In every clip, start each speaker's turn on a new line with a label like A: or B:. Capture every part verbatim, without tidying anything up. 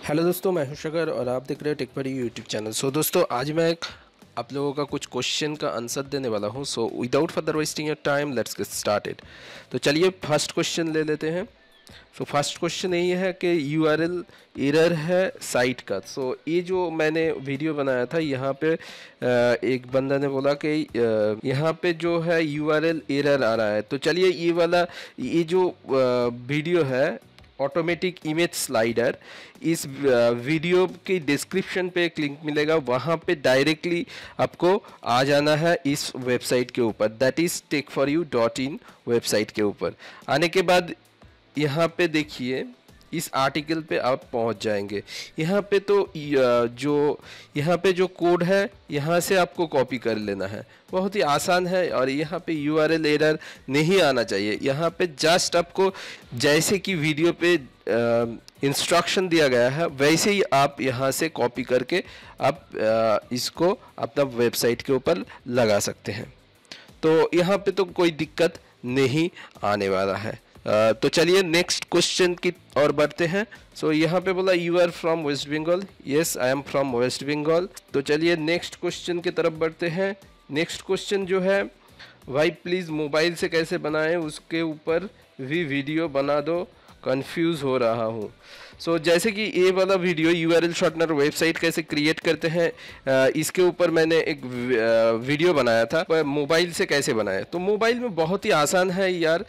A: Hello दोस्तों, मैं हूं शकर और आप देख रहे हो टेक परी यूट्यूब चैनल। सो दोस्तों, आज मैं एक आप लोगों का कुछ क्वेश्चन का आंसर देने वाला हूं। So without further wasting your time, let's get started. तो चलिए फर्स्ट क्वेश्चन ले लेते हैं। सो फर्स्ट क्वेश्चन यही है कि यूआरएल एरर है साइट का। सो so, ये जो मैंने वीडियो बनाया था, यहाँ पे एक बंदा ने बोला कि यहाँ पे जो है यूआरएल एरर आ रहा है। तो चलिए ये वाला ये जो वीडियो है ऑटोमेटिक इमेज स्लाइडर, इस वीडियो की डिस्क्रिप्शन पे एक लिंक मिलेगा, वहाँ पे डायरेक्टली आपको आ जाना है इस वेबसाइट के ऊपर, that is tech for you dot in website के ऊपर। आने के बाद यहाँ पे देखिए इस आर्टिकल पे आप पहुँच जाएंगे। यहाँ पे तो जो यहाँ पे जो कोड है यहाँ से आपको कॉपी कर लेना है, बहुत ही आसान है। और यहाँ पे यूआरएल एरर नहीं आना चाहिए। यहाँ पे जस्ट आपको जैसे कि वीडियो पे इंस्ट्रक्शन दिया गया है वैसे ही आप यहाँ से कॉपी करके आप आ, इसको अपना वेबसाइट के ऊपर लगा सकते हैं। तो यहाँ पे तो कोई दिक्कत नहीं आने वाला है। Uh, तो चलिए नेक्स्ट क्वेश्चन की और बढ़ते हैं। सो so, यहाँ पे बोला you are from West Bengal. Yes, I am from West Bengal. तो चलिए नेक्स्ट क्वेश्चन की तरफ बढ़ते हैं। नेक्स्ट क्वेश्चन जो है, भाई प्लीज़ मोबाइल से कैसे बनाएं, उसके ऊपर भी वीडियो बना दो, कंफ्यूज हो रहा हूँ। सो so, जैसे कि ये वाला वीडियो यूआरएल शॉर्टनर वेबसाइट कैसे क्रिएट करते हैं, इसके ऊपर मैंने एक वीडियो बनाया था, मोबाइल से कैसे बनाएं। तो मोबाइल में बहुत ही आसान है यार।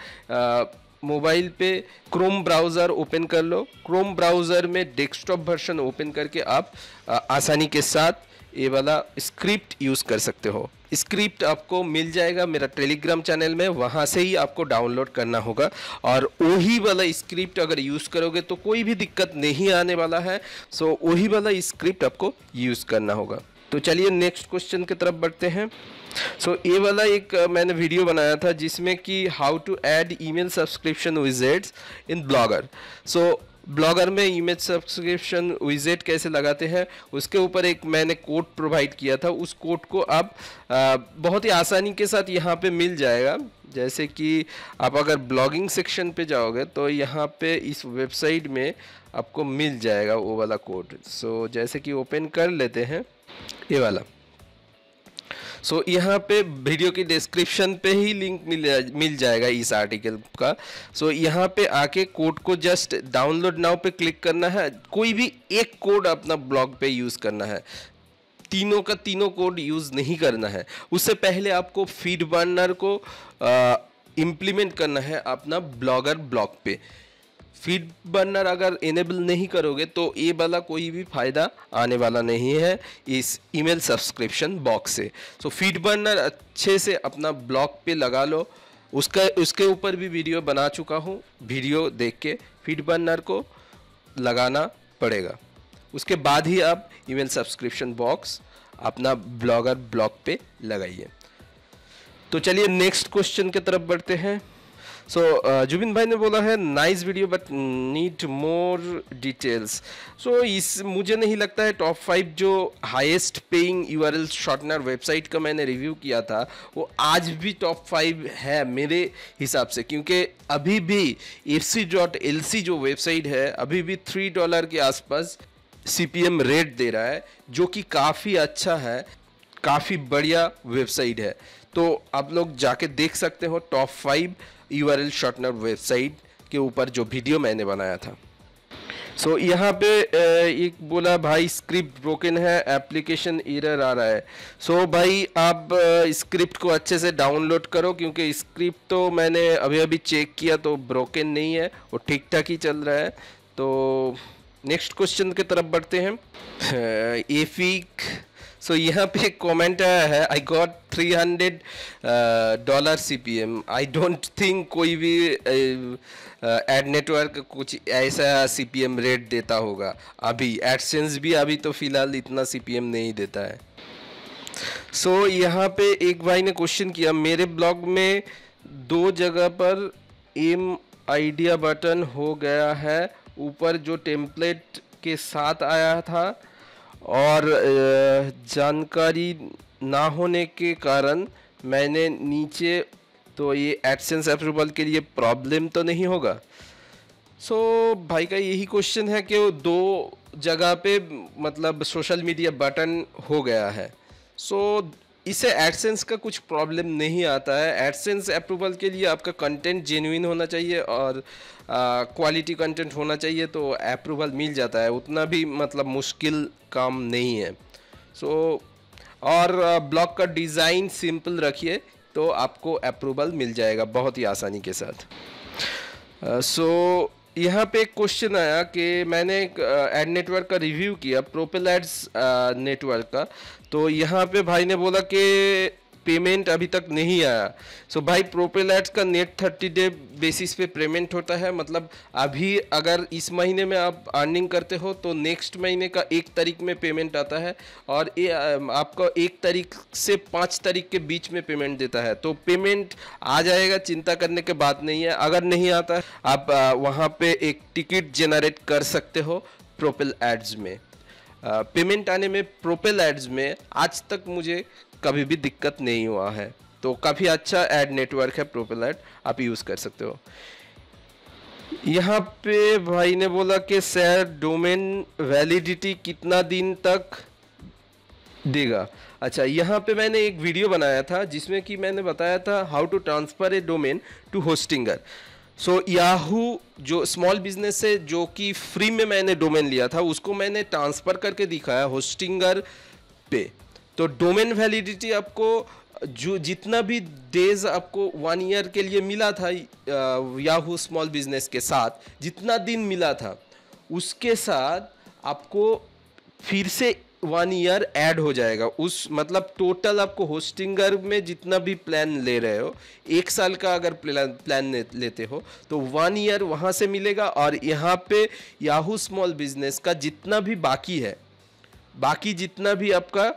A: मोबाइल पे क्रोम ब्राउज़र ओपन कर लो। क्रोम ब्राउज़र में डेस्कटॉप वर्जन ओपन करके आप आ, आसानी के साथ ये वाला स्क्रिप्ट यूज़ कर सकते हो। स्क्रिप्ट आपको मिल जाएगा मेरा टेलीग्राम चैनल में, वहाँ से ही आपको डाउनलोड करना होगा। और वही वाला स्क्रिप्ट अगर यूज़ करोगे तो कोई भी दिक्कत नहीं आने वाला है। सो वही वाला स्क्रिप्ट आपको यूज़ करना होगा। तो चलिए नेक्स्ट क्वेश्चन की तरफ बढ़ते हैं। सो so, ये वाला एक मैंने वीडियो बनाया था जिसमें कि how to add email subscription widgets in Blogger. So Blogger में ईमेल सब्सक्रिप्शन विजेट कैसे लगाते हैं उसके ऊपर एक मैंने कोड प्रोवाइड किया था। उस कोड को आप आ, बहुत ही आसानी के साथ यहाँ पे मिल जाएगा। जैसे कि आप अगर ब्लॉगिंग सेक्शन पे जाओगे तो यहाँ पे इस वेबसाइट में आपको मिल जाएगा वो वाला कोड। सो so, जैसे कि ओपन कर लेते हैं ये वाला। सो so, यहाँ पे वीडियो की डिस्क्रिप्शन पे ही लिंक मिल मिल जाएगा इस आर्टिकल का। सो so, यहाँ पे आके कोड को जस्ट डाउनलोड नाउ पे क्लिक करना है। कोई भी एक कोड अपना ब्लॉग पे यूज़ करना है, तीनों का तीनों कोड यूज़ नहीं करना है। उससे पहले आपको फीड बर्नर को इम्प्लीमेंट करना है अपना ब्लॉगर ब्लॉग पे। फीड बर्नर अगर इनेबल नहीं करोगे तो ये वाला कोई भी फ़ायदा आने वाला नहीं है इस ईमेल सब्सक्रिप्शन बॉक्स से। सो फीड बर्नर अच्छे से अपना ब्लॉग पे लगा लो। उसका उसके ऊपर भी वीडियो बना चुका हूँ, वीडियो देख के फीड बर्नर को लगाना पड़ेगा। उसके बाद ही आप ईमेल सब्सक्रिप्शन बॉक्स अपना ब्लॉगर ब्लॉग पे लगाइए। तो चलिए नेक्स्ट क्वेश्चन की तरफ बढ़ते हैं। सो so, जुबिन भाई ने बोला है nice video but need more details. So इस मुझे नहीं लगता है टॉप फाइव जो highest paying URL shortener website का मैंने रिव्यू किया था वो आज भी टॉप फाइव है मेरे हिसाब से, क्योंकि अभी भी F C dot L C जो वेबसाइट है अभी भी थ्री डॉलर के आसपास सी पी एम रेट दे रहा है, जो कि काफ़ी अच्छा है, काफ़ी बढ़िया वेबसाइट है। तो आप लोग जाके देख सकते हो top five URL shortener website के ऊपर जो वीडियो मैंने बनाया था। सो so, यहाँ पे एक बोला भाई स्क्रिप्ट ब्रोकन है, एप्लीकेशन एरर आ रहा है। सो so, भाई आप स्क्रिप्ट को अच्छे से डाउनलोड करो, क्योंकि स्क्रिप्ट तो मैंने अभी अभी चेक किया तो ब्रोकन नहीं है, वो ठीक ठाक ही चल रहा है। तो नेक्स्ट क्वेश्चन की तरफ बढ़ते हैं। एफिक सो so, यहाँ पे एक कमेंट आया है, I got three hundred dollar C P M. I don't think कोई भी एड नेटवर्क कुछ ऐसा सी पी एम रेट देता होगा अभी। एडसेंस भी अभी तो फ़िलहाल इतना सी पी एम नहीं देता है। सो so, यहाँ पे एक भाई ने क्वेश्चन किया, मेरे ब्लॉग में दो जगह पर एम आइडिया बटन हो गया है, ऊपर जो टेम्पलेट के साथ आया था और जानकारी ना होने के कारण मैंने नीचे, तो ये एडसेंस अप्रूवल के लिए प्रॉब्लम तो नहीं होगा। सो so, भाई का यही क्वेश्चन है कि वो दो जगह पे मतलब सोशल मीडिया बटन हो गया है। सो so, इससे एडसेंस का कुछ प्रॉब्लम नहीं आता है। एडसेंस अप्रूवल के लिए आपका कंटेंट जेन्युइन होना चाहिए और क्वालिटी कंटेंट होना चाहिए, तो अप्रूवल मिल जाता है। उतना भी मतलब मुश्किल काम नहीं है। सो so, और ब्लॉग का डिज़ाइन सिंपल रखिए तो आपको अप्रूवल मिल जाएगा बहुत ही आसानी के साथ। सो uh, so, यहाँ पे एक क्वेश्चन आया कि मैंने एक एड नेटवर्क का रिव्यू किया, प्रोपेल एड्स नेटवर्क का। तो यहाँ पे भाई ने बोला कि पेमेंट अभी तक नहीं आया। सो so, भाई प्रोपेल एड्स का नेट थर्टी डे बेसिस पे पेमेंट होता है। मतलब अभी अगर इस महीने में आप अर्निंग करते हो तो नेक्स्ट महीने का एक तारीख में पेमेंट आता है, और ये आपको एक तारीख से पाँच तारीख के बीच में पेमेंट देता है। तो पेमेंट आ जाएगा, चिंता करने की बात नहीं है। अगर नहीं आता आप वहाँ पे एक टिकट जनरेट कर सकते हो प्रोपेल एड्स में। पेमेंट आने में प्रोपेल एड्स में आज तक मुझे कभी भी दिक्कत नहीं हुआ है। तो काफ़ी अच्छा एड नेटवर्क है प्रोपेल एड, आप यूज़ कर सकते हो। यहाँ पे भाई ने बोला कि सर डोमेन वैलिडिटी कितना दिन तक देगा। अच्छा, यहाँ पे मैंने एक वीडियो बनाया था जिसमें कि मैंने बताया था how to transfer a domain to Hostinger. So Yahoo जो स्मॉल बिजनेस है, जो कि फ्री में मैंने डोमेन लिया था, उसको मैंने ट्रांसफ़र करके दिखाया होस्टिंगर पे। तो डोमेन वैलिडिटी आपको जो जितना भी डेज आपको वन ईयर के लिए मिला था याहू स्मॉल बिजनेस के साथ, जितना दिन मिला था उसके साथ आपको फिर से वन ईयर ऐड हो जाएगा। उस मतलब टोटल आपको होस्टिंगर में जितना भी प्लान ले रहे हो, एक साल का अगर प्लान प्लान लेते हो तो वन ईयर वहाँ से मिलेगा। और यहाँ पे याहू स्मॉल बिजनेस का जितना भी बाकी है, बाकी जितना भी आपका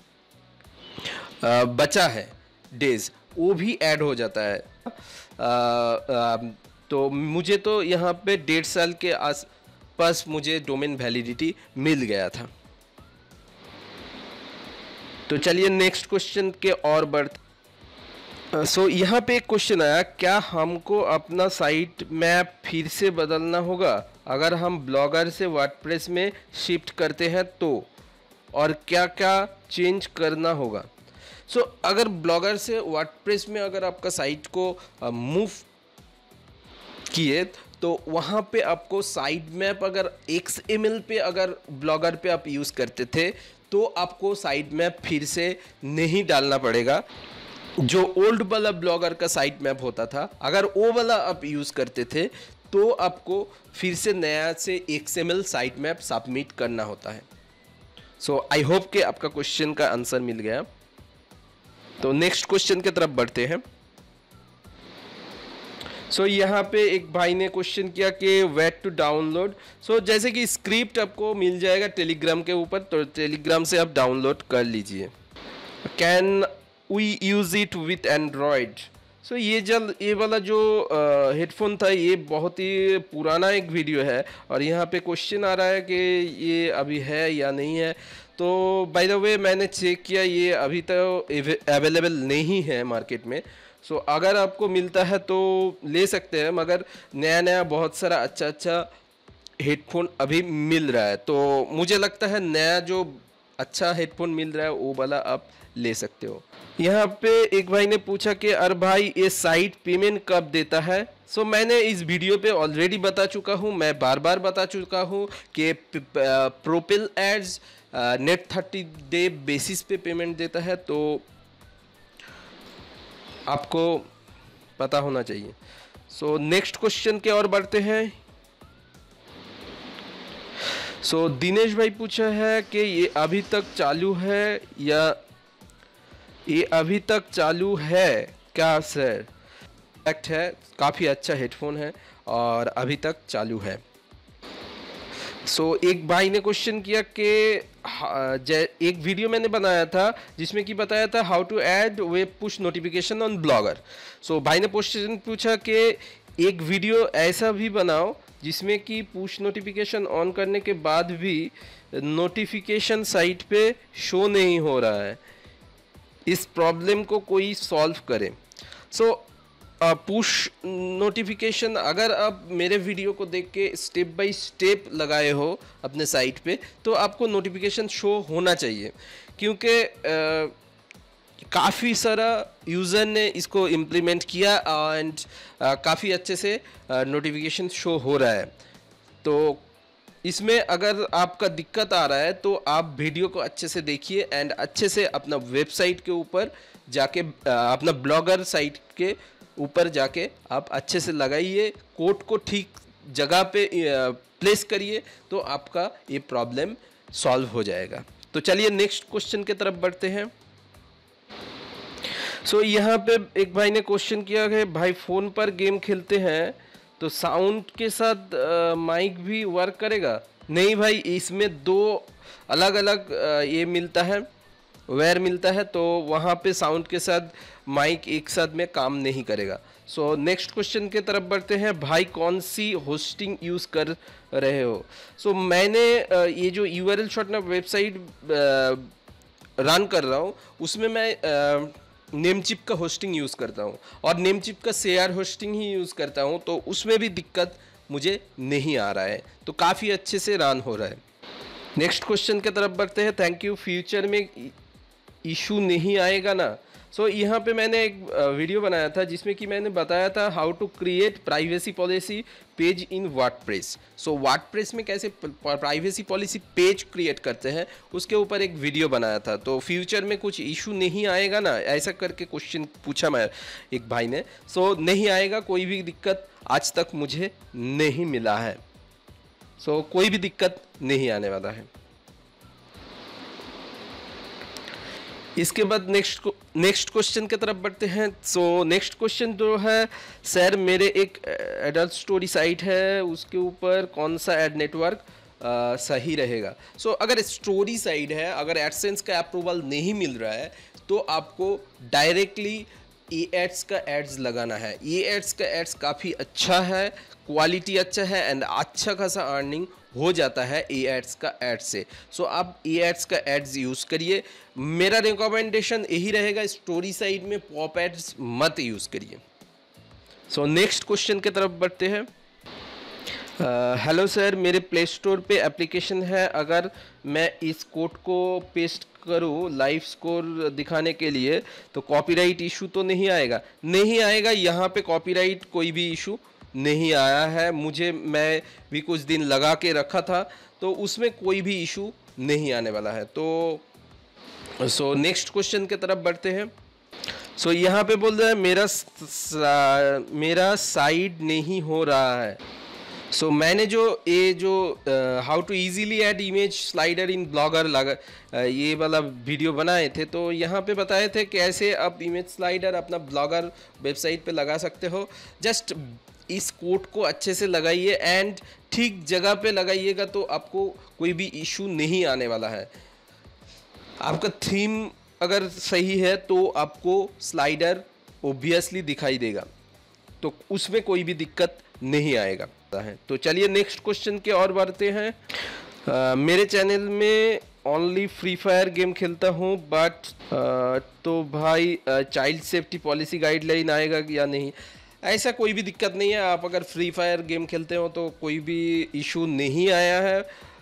A: आ, बचा है डेज, वो भी ऐड हो जाता है। आ, आ, तो मुझे तो यहाँ पे डेढ़ साल के आस पास मुझे डोमेन वैलिडिटी मिल गया था। तो चलिए नेक्स्ट क्वेश्चन के और बढ़ते। सो uh, यहाँ पे एक क्वेश्चन आया, क्या हमको अपना साइट मैप फिर से बदलना होगा अगर हम ब्लॉगर से वर्डप्रेस में शिफ्ट करते हैं तो, और क्या क्या चेंज करना होगा। सो so, अगर ब्लॉगर से वर्डप्रेस में अगर आपका साइट को मूव uh, किए तो वहाँ पे आपको साइट मैप अगर एक्स एम एल पे अगर ब्लॉगर पे आप यूज़ करते थे तो आपको साइट मैप फिर से नहीं डालना पड़ेगा। जो ओल्ड वाला ब्लॉगर का साइट मैप होता था, अगर वो वाला आप यूज़ करते थे तो आपको फिर से नया से X M L site map submit करना होता है। सो आई होप कि आपका क्वेश्चन का आंसर मिल गया। तो नेक्स्ट क्वेश्चन की तरफ बढ़ते हैं। सो so, यहाँ पे एक भाई ने क्वेश्चन किया कि वेट टू डाउनलोड। सो जैसे कि स्क्रिप्ट आपको मिल जाएगा टेलीग्राम के ऊपर, तो टेलीग्राम से आप डाउनलोड कर लीजिए। Can we use it with Android. So ये जल ये वाला जो हेडफोन uh, था, ये बहुत ही पुराना एक वीडियो है, और यहाँ पे क्वेश्चन आ रहा है कि ये अभी है या नहीं है। तो बाय द वे मैंने चेक किया, ये अभी तो अवेलेबल नहीं है मार्केट में। सो so, अगर आपको मिलता है तो ले सकते हैं, मगर नया नया बहुत सारा अच्छा अच्छा हेडफोन अभी मिल रहा है। तो मुझे लगता है नया जो अच्छा हेडफोन मिल रहा है वो वाला आप ले सकते हो। यहाँ पे एक भाई ने पूछा कि अरे भाई ये साइट पेमेंट कब देता है। सो so, मैंने इस वीडियो पे ऑलरेडी बता चुका हूँ, मैं बार बार बता चुका हूँ कि Propel Ads net thirty day basis पे पेमेंट देता है, तो आपको पता होना चाहिए। सो नेक्स्ट क्वेश्चन के और बढ़ते हैं। सो so, दिनेश भाई पूछा है कि ये अभी तक चालू है या ये अभी तक चालू है क्या सर। फैक्ट है, काफ़ी अच्छा हेडफोन है और अभी तक चालू है। सो so, एक भाई ने क्वेश्चन किया कि एक वीडियो मैंने बनाया था जिसमें कि बताया था how to add web push notification on Blogger. So भाई ने क्वेश्चन पूछा कि एक वीडियो ऐसा भी बनाओ जिसमें कि पुश नोटिफिकेशन ऑन करने के बाद भी नोटिफिकेशन साइट पे शो नहीं हो रहा है, इस प्रॉब्लम को कोई सॉल्व करे। सो so, पुश नोटिफिकेशन अगर आप मेरे वीडियो को देख के स्टेप बाय स्टेप लगाए हो अपने साइट पे, तो आपको नोटिफिकेशन शो होना चाहिए, क्योंकि काफ़ी सारा यूज़र ने इसको इम्प्लीमेंट किया एंड काफ़ी अच्छे से नोटिफिकेशन शो हो रहा है। तो इसमें अगर आपका दिक्कत आ रहा है तो आप वीडियो को अच्छे से देखिए एंड अच्छे से अपना वेबसाइट के ऊपर जाके, अपना ब्लॉगर साइट के ऊपर जाके आप अच्छे से लगाइए, कोड को ठीक जगह पे प्लेस करिए, तो आपका ये प्रॉब्लम सॉल्व हो जाएगा। तो चलिए नेक्स्ट क्वेश्चन की तरफ बढ़ते हैं। सो so, यहाँ पे एक भाई ने क्वेश्चन किया है, भाई फ़ोन पर गेम खेलते हैं तो साउंड के साथ माइक भी वर्क करेगा? नहीं भाई, इसमें दो अलग अलग आ, ये मिलता है, वेयर मिलता है, तो वहाँ पे साउंड के साथ माइक एक साथ में काम नहीं करेगा। सो नेक्स्ट क्वेश्चन के तरफ बढ़ते हैं। भाई कौन सी होस्टिंग यूज़ कर रहे हो? सो so, मैंने आ, ये जो U R L shortener website run कर रहा हूँ, उसमें मैं आ, नेमचिप का होस्टिंग यूज़ करता हूँ और नेमचिप का शेयर होस्टिंग ही यूज़ करता हूँ, तो उसमें भी दिक्कत मुझे नहीं आ रहा है, तो काफ़ी अच्छे से रन हो रहा है। नेक्स्ट क्वेश्चन की तरफ बढ़ते हैं। थैंक यू, फ्यूचर में इशू नहीं आएगा ना? सो so, यहाँ पे मैंने एक वीडियो बनाया था जिसमें कि मैंने बताया था how to create privacy policy page in WordPress. So WordPress में कैसे प्राइवेसी पॉलिसी पेज क्रिएट करते हैं, उसके ऊपर एक वीडियो बनाया था। तो फ्यूचर में कुछ इशू नहीं आएगा ना, ऐसा करके क्वेश्चन पूछा मैं एक भाई ने। सो so, नहीं आएगा, कोई भी दिक्कत आज तक मुझे नहीं मिला है। सो so, कोई भी दिक्कत नहीं आने वाला है। इसके बाद नेक्स्ट नेक्स्ट क्वेश्चन की तरफ बढ़ते हैं। सो नेक्स्ट क्वेश्चन जो है, सर मेरे एक एडल्ट स्टोरी साइट है, उसके ऊपर कौन सा एड नेटवर्क आ, सही रहेगा? सो so, अगर स्टोरी साइट है, अगर एडसेंस का अप्रूवल नहीं मिल रहा है, तो आपको डायरेक्टली ई एड्स का एड्स लगाना है। ई एड्स का एड्स काफ़ी अच्छा है, क्वालिटी अच्छा है एंड अच्छा खासा अर्निंग हो जाता है ई एड्स का एड्स से। सो so, आप ई एड्स का एड्स यूज़ करिए। मेरा रिकमेंडेशन यही रहेगा, स्टोरी साइट में पॉप एड्स मत यूज़ करिए। सो नेक्स्ट क्वेश्चन की तरफ बढ़ते हैं। हेलो सर, मेरे प्ले स्टोर पे एप्लीकेशन है, अगर मैं इस कोड को पेस्ट करूँ लाइव स्कोर दिखाने के लिए तो कॉपीराइट इशू तो नहीं आएगा? नहीं आएगा, यहाँ पे कॉपीराइट कोई भी इशू नहीं आया है। मुझे मैं भी कुछ दिन लगा के रखा था, तो उसमें कोई भी इशू नहीं आने वाला है। तो सो नेक्स्ट क्वेश्चन की तरफ बढ़ते हैं। सो so, यहाँ पे बोल रहा है मेरा सा, मेरा साइड नहीं हो रहा है। सो so, मैंने जो ये जो how to easily add image slider in blogger लगा uh, ये वाला वीडियो बनाए थे, तो यहाँ पे बताए थे कैसे आप इमेज स्लाइडर अपना ब्लॉगर वेबसाइट पे लगा सकते हो। जस्ट इस कोड को अच्छे से लगाइए एंड ठीक जगह पे लगाइएगा, तो आपको कोई भी इशू नहीं आने वाला है। आपका थीम अगर सही है तो आपको स्लाइडर ओब्वियसली दिखाई देगा, तो उसमें कोई भी दिक्कत नहीं आएगा है। तो चलिए नेक्स्ट क्वेश्चन के और बढ़ते हैं। uh, मेरे चैनल में ओनली फ्री फायर गेम खेलता हूँ, बट uh, तो भाई चाइल्ड सेफ्टी पॉलिसी गाइडलाइन आएगा या नहीं? ऐसा कोई भी दिक्कत नहीं है। आप अगर फ्री फायर गेम खेलते हो तो कोई भी इशू नहीं आया है।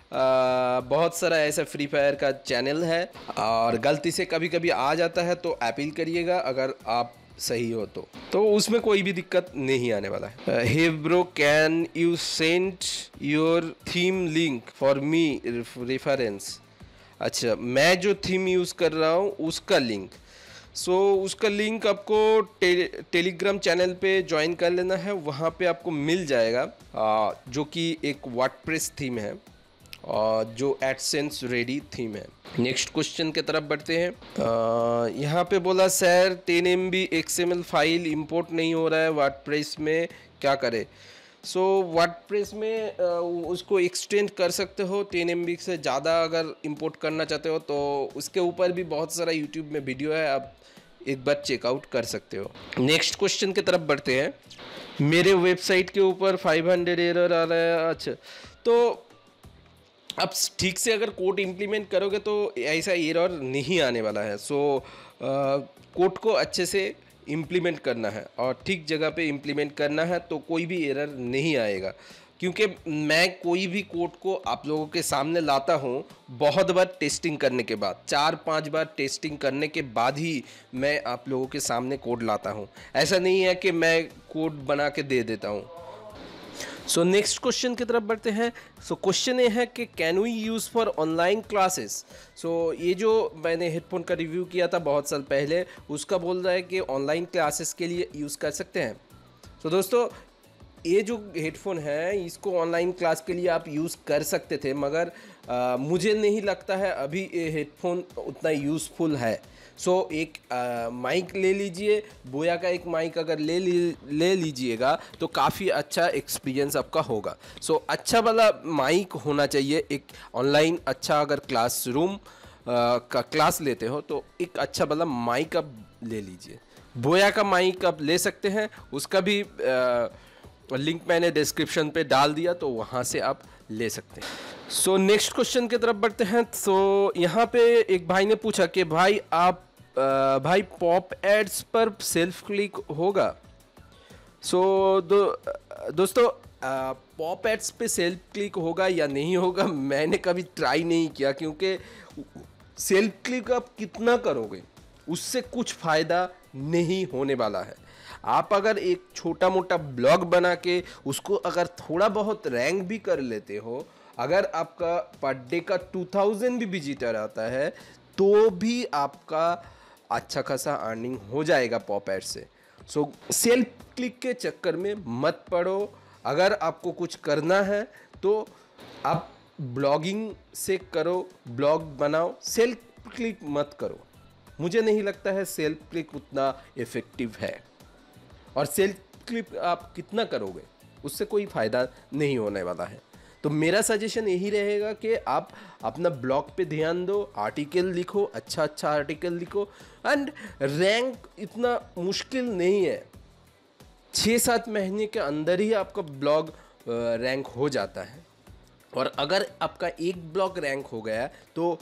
A: आ, बहुत सारा ऐसा फ्री फायर का चैनल है और गलती से कभी कभी आ जाता है, तो अपील करिएगा अगर आप सही हो तो तो उसमें कोई भी दिक्कत नहीं आने वाला है। Hey bro, can you send your theme link for me reference? अच्छा, मैं जो थीम यूज़ कर रहा हूँ उसका लिंक, सो so, उसका लिंक आपको टे, टेलीग्राम चैनल पे ज्वाइन कर लेना है, वहाँ पे आपको मिल जाएगा, आ, जो कि एक वर्डप्रेस थीम है और जो एडसेंस रेडी थीम है। नेक्स्ट क्वेश्चन की तरफ बढ़ते हैं। यहाँ पे बोला sir ten M B X M L file import नहीं हो रहा है वर्डप्रेस में, क्या करें? सो so, वर्डप्रेस में आ, उसको एक्सटेंड कर सकते हो। टेन एम बी से ज़्यादा अगर इंपोर्ट करना चाहते हो तो उसके ऊपर भी बहुत सारा यूट्यूब में वीडियो है, आप एक बार चेकआउट कर सकते हो। नेक्स्ट क्वेश्चन की तरफ बढ़ते हैं। मेरे वेबसाइट के ऊपर फाइव हंड्रेड एरर आ रहा है। अच्छा, तो आप ठीक से अगर कोड इम्प्लीमेंट करोगे तो ऐसा एरर नहीं आने वाला है। सो so, कोड को अच्छे से इम्प्लीमेंट करना है और ठीक जगह पे इम्प्लीमेंट करना है तो कोई भी एरर नहीं आएगा। क्योंकि मैं कोई भी कोड को आप लोगों के सामने लाता हूँ बहुत बार टेस्टिंग करने के बाद, चार पांच बार टेस्टिंग करने के बाद ही मैं आप लोगों के सामने कोड लाता हूँ। ऐसा नहीं है कि मैं कोड बना के दे देता हूँ। सो नेक्स्ट क्वेश्चन की तरफ बढ़ते हैं। सो क्वेश्चन ये है कि can we use for online classes. So ये जो मैंने हेडफोन का रिव्यू किया था बहुत साल पहले, उसका बोल रहा है कि ऑनलाइन क्लासेस के लिए यूज़ कर सकते हैं। सो so, दोस्तों ये जो हेडफोन है इसको ऑनलाइन क्लास के लिए आप यूज़ कर सकते थे, मगर आ, मुझे नहीं लगता है अभी ये हेडफोन उतना यूज़फुल है। सो so, एक माइक ले लीजिए, बोया का एक माइक अगर ले ली ले लीजिएगा तो काफ़ी अच्छा एक्सपीरियंस आपका होगा। सो so, अच्छा वाला माइक होना चाहिए। एक ऑनलाइन अच्छा अगर क्लासरूम का क्लास लेते हो तो एक अच्छा वाला माइक आप ले लीजिए। बोया का माइक आप ले सकते हैं, उसका भी आ, लिंक मैंने डिस्क्रिप्शन पे डाल दिया, तो वहाँ से आप ले सकते हैं। सो नेक्स्ट क्वेश्चन की तरफ बढ़ते हैं। सो so, यहाँ पे एक भाई ने पूछा कि भाई आप आ, भाई पॉप एड्स पर सेल्फ क्लिक होगा। सो so, दो दोस्तों पॉप एड्स पे सेल्फ क्लिक होगा या नहीं होगा मैंने कभी ट्राई नहीं किया, क्योंकि सेल्फ क्लिक आप कितना करोगे उससे कुछ फ़ायदा नहीं होने वाला है। आप अगर एक छोटा मोटा ब्लॉग बना के उसको अगर थोड़ा बहुत रैंक भी कर लेते हो, अगर आपका पर डे का टू थाउजेंड भी विजिटर आता है तो भी आपका अच्छा खासा अर्निंग हो जाएगा पॉप एड से। सो सेल्फ क्लिक के चक्कर में मत पड़ो। अगर आपको कुछ करना है तो आप ब्लॉगिंग से करो, ब्लॉग बनाओ, सेल्फ क्लिक मत करो। मुझे नहीं लगता है सेल्फ क्लिक उतना इफ़ेक्टिव है, और सेल्फ क्लिक आप कितना करोगे उससे कोई फ़ायदा नहीं होने वाला है। तो मेरा सजेशन यही रहेगा कि आप अपना ब्लॉग पे ध्यान दो, आर्टिकल लिखो, अच्छा अच्छा आर्टिकल लिखो। एंड रैंक इतना मुश्किल नहीं है, छः सात महीने के अंदर ही आपका ब्लॉग रैंक हो जाता है। और अगर आपका एक ब्लॉग रैंक हो गया तो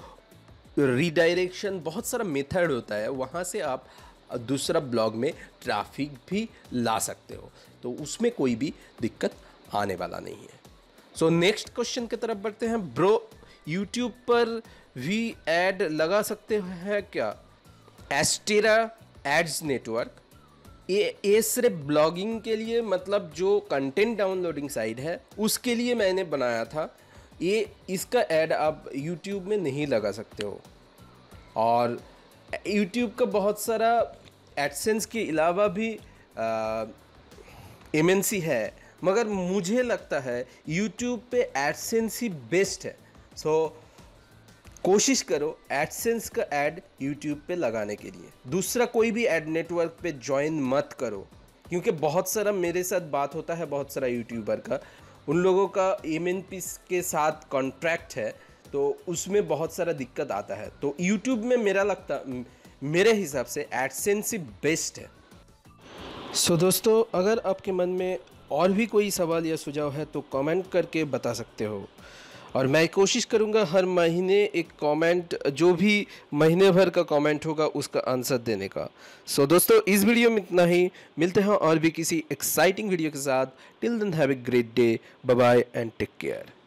A: रीडायरेक्शन बहुत सारा मेथड होता है, वहाँ से आप दूसरा ब्लॉग में ट्रैफिक भी ला सकते हो, तो उसमें कोई भी दिक्कत आने वाला नहीं है। सो नेक्स्ट क्वेश्चन की तरफ बढ़ते हैं। ब्रो यूट्यूब पर भी ऐड लगा सकते हैं क्या? एस्टेरा एड्स नेटवर्क, ये ये सिर्फ ब्लॉगिंग के लिए, मतलब जो कंटेंट डाउनलोडिंग साइट है उसके लिए मैंने बनाया था। ये इसका ऐड आप यूट्यूब में नहीं लगा सकते हो। और यूट्यूब का बहुत सारा एडसेंस के अलावा भी एम एन सी है, मगर मुझे लगता है यूट्यूब पे एडसेंस ही बेस्ट है। सो so, कोशिश करो एडसेंस का ऐड यूट्यूब पे लगाने के लिए। दूसरा कोई भी ऐड नेटवर्क पे ज्वाइन मत करो, क्योंकि बहुत सारा मेरे साथ बात होता है, बहुत सारा यूट्यूबर का, उन लोगों का एम एन पी के साथ कॉन्ट्रैक्ट है, तो उसमें बहुत सारा दिक्कत आता है। तो यूट्यूब में मेरा लगता मेरे हिसाब से एडसेंस ही बेस्ट है। सो so, दोस्तों अगर आपके मन में और भी कोई सवाल या सुझाव है तो कमेंट करके बता सकते हो, और मैं कोशिश करूंगा हर महीने एक कमेंट, जो भी महीने भर का कमेंट होगा उसका आंसर देने का। सो so, दोस्तों इस वीडियो में इतना ही, मिलते हैं और भी किसी एक्साइटिंग वीडियो के साथ। Till then have a great day, bye bye and take care.